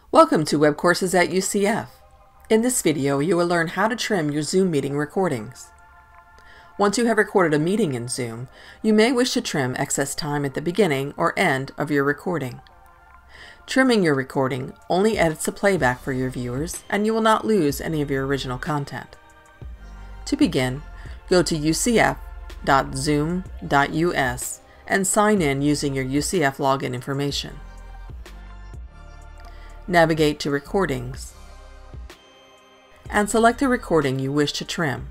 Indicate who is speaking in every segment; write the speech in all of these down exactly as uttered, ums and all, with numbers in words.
Speaker 1: Welcome to Web Courses at U C F. In this video, you will learn how to trim your Zoom meeting recordings. Once you have recorded a meeting in Zoom, you may wish to trim excess time at the beginning or end of your recording. Trimming your recording only edits the playback for your viewers, and you will not lose any of your original content. To begin, go to u c f dot zoom dot u s and sign in using your U C F login information. Navigate to Recordings and select the recording you wish to trim.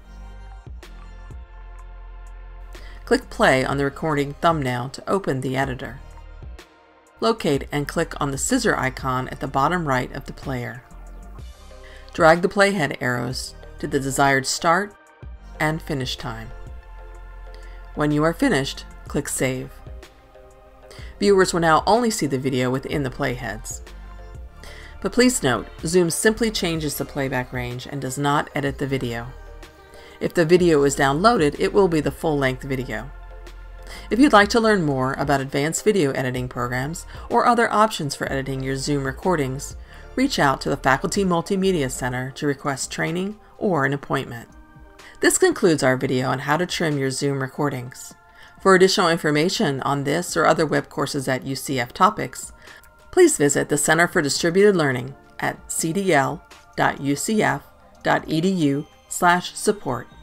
Speaker 1: Click play on the recording thumbnail to open the editor. Locate and click on the scissor icon at the bottom right of the player. Drag the playhead arrows to the desired start and finish time. When you are finished, click Save. Viewers will now only see the video within the playheads. But please note, Zoom simply changes the playback range and does not edit the video. If the video is downloaded, it will be the full-length video. If you'd like to learn more about advanced video editing programs or other options for editing your Zoom recordings, reach out to the Faculty Multimedia Center to request training or an appointment. This concludes our video on how to trim your Zoom recordings. For additional information on this or other Web Courses at U C F topics, please visit the Center for Distributed Learning at c d l dot u c f dot e d u slash support.